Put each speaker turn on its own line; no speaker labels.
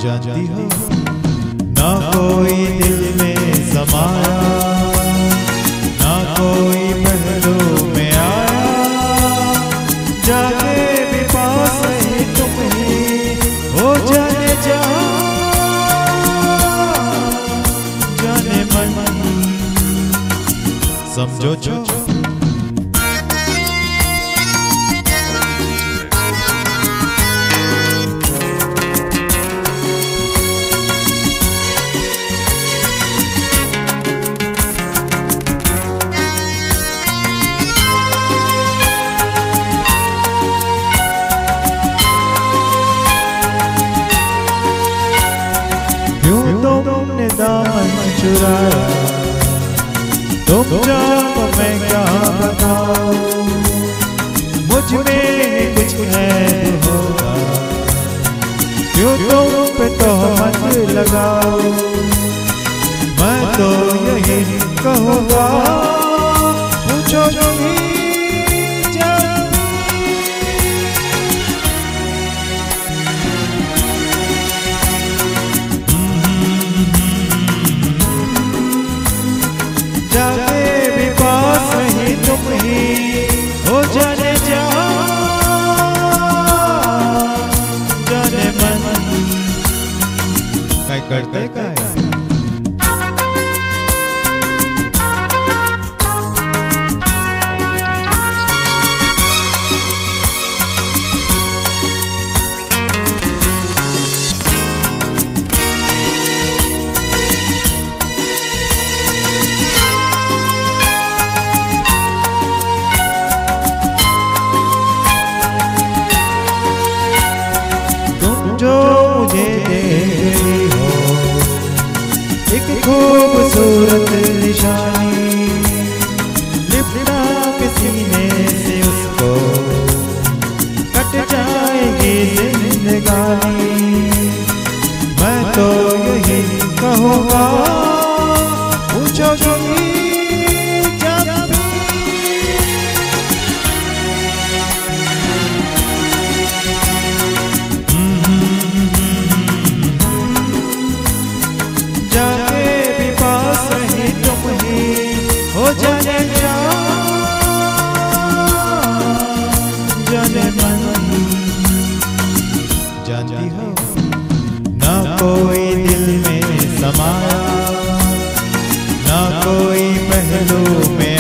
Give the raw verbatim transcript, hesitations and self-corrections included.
जानती हो ना कोई दिल में समाया, ना कोई पहलू में आया, जाने भी पास ही तुम ही हो, जाने जा जाने मन समझो जो तुमने दामन चुराया, तुम जाओ मैं क्या बताऊं, मुझ में कुछ है होगा, क्यों तुम पे तो मत लगाओ, मैं तो यही कहूँगा पूछो नहीं जाने भी पास ही तुम ही हो, जाने जा जाने मन काय करते काय जो मुझे दे गई हो एक खूबसूरत निशानी, लिपटा के सीने से उसको कट जाएगी जिंदगानी, मैं तो यही कहूँगा पूछो जो जाने भी पास ही तुम ही हो, जाने जा जाने मन जानती हो ना कोई दिल में समाया, ना कोई पहलू में